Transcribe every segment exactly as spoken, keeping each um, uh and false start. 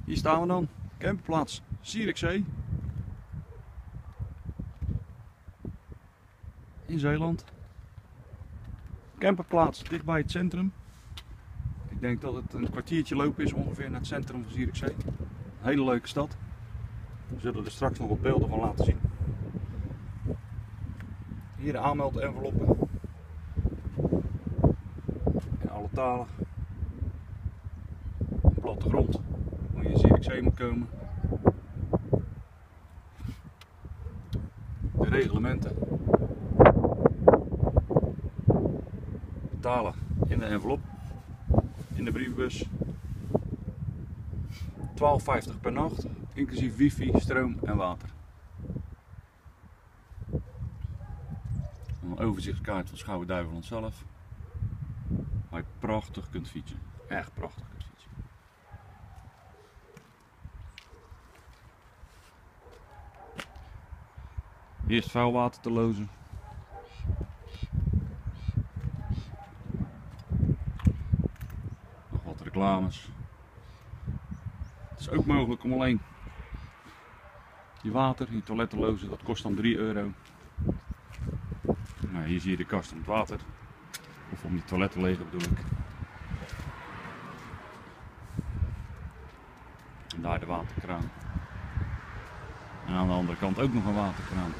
Hier staan we dan, camperplaats Zierikzee in Zeeland. Camperplaats dicht bij het centrum. Ik denk dat het een kwartiertje lopen is ongeveer naar het centrum van Zierikzee. Een hele leuke stad. We zullen er straks nog wat beelden van laten zien. Hier de aanmeldenveloppen. In alle talen. Een plattegrond. Hoe je in Zierikzee moet komen. De reglementen. Betalen in de envelop. In de brievenbus. twaalf vijftig per nacht. Inclusief wifi, stroom en water. Een overzichtskaart van Schouwen-Duiveland zelf. Waar je prachtig kunt fietsen. Echt prachtig kunt fietsen. Eerst vuilwater te lozen. Nog wat reclames. Het is ook mogelijk om alleen je water, je toilet te lozen. Dat kost dan drie euro. Nou, hier zie je de kast om het water. Of om je toilet te legen bedoel ik. En daar de waterkraan. En aan de andere kant ook nog een waterkraan.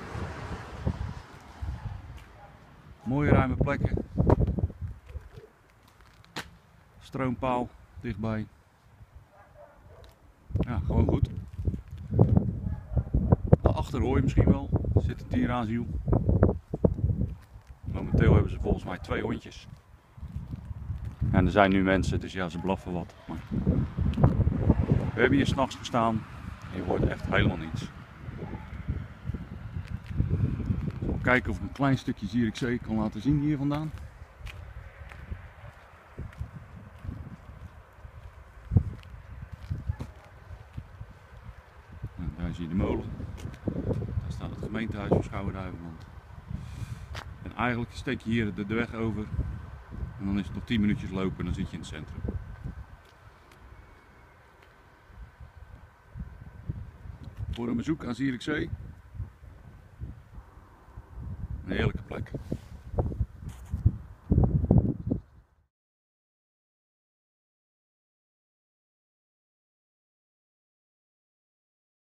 Mooie ruime plekken. Stroompaal dichtbij. Ja, gewoon goed. Daarachter hoor je misschien wel. Er zit een dierenasiel. Momenteel hebben ze volgens mij twee hondjes. En er zijn nu mensen, dus ja, ze blaffen wat. Maar we hebben hier s'nachts gestaan en je hoort echt helemaal niets. Ik zal kijken of ik een klein stukje Zierikzee kan laten zien hier vandaan. Nou, daar zie je de molen. Daar staat het gemeentehuis van Schouwen-Duiveland. En eigenlijk steek je hier de, de weg over en dan is het nog tien minuutjes lopen en dan zit je in het centrum. Voor een bezoek aan Zierikzee. Een heerlijke plek.